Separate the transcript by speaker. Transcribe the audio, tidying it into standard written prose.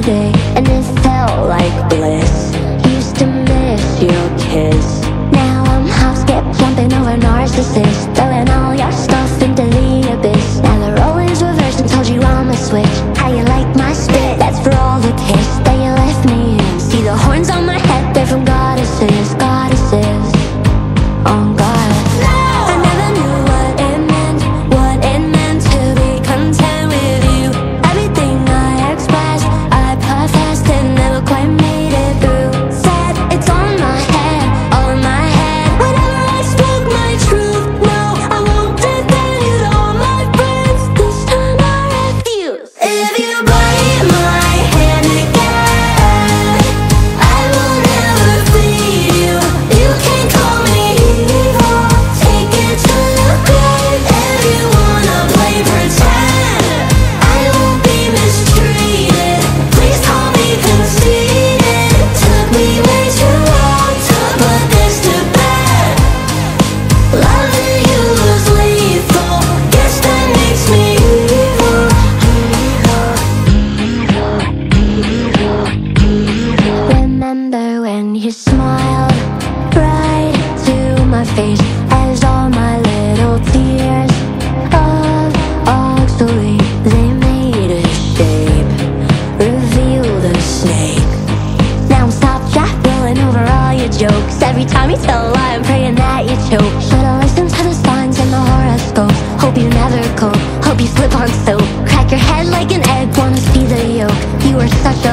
Speaker 1: day, and it felt like bliss. Used to miss your kiss. Now I'm house skip jumping over narcissists, throwing all your stuff into the abyss. Now the rolling's reversed and told you I'm a switch. How you like my spit? That's for all the kiss that you left me in. See the horns on my head, they're from goddesses, goddesses. On God. I never knew what it meant to be content with you. Everything I expressed, I professed and never quite made it through. Said it's on my head, all in my head. Whenever I spoke my truth, no, I won't defend you to all my friends. This time I refuse. If you bite my hand again, I will never feed you. You can call me evil, take it to the grave. If you wanna play pretend, I won't be mistreated. Please call me conceited. Took me way too long to put this to bed. Loving you was lethal. Guess that makes me evil. Remember when you smiled right to my face, as all my little tears of oxalate, they made a shape, revealed a snake. Now I'm stop jack rolling over all your jokes. Every time you tell a lie, I'm praying that you choke. Should've listened to the signs and the horoscopes. Hope you never cope, hope you slip on soap. Crack your head like an egg, wanna see the yolk. You were such a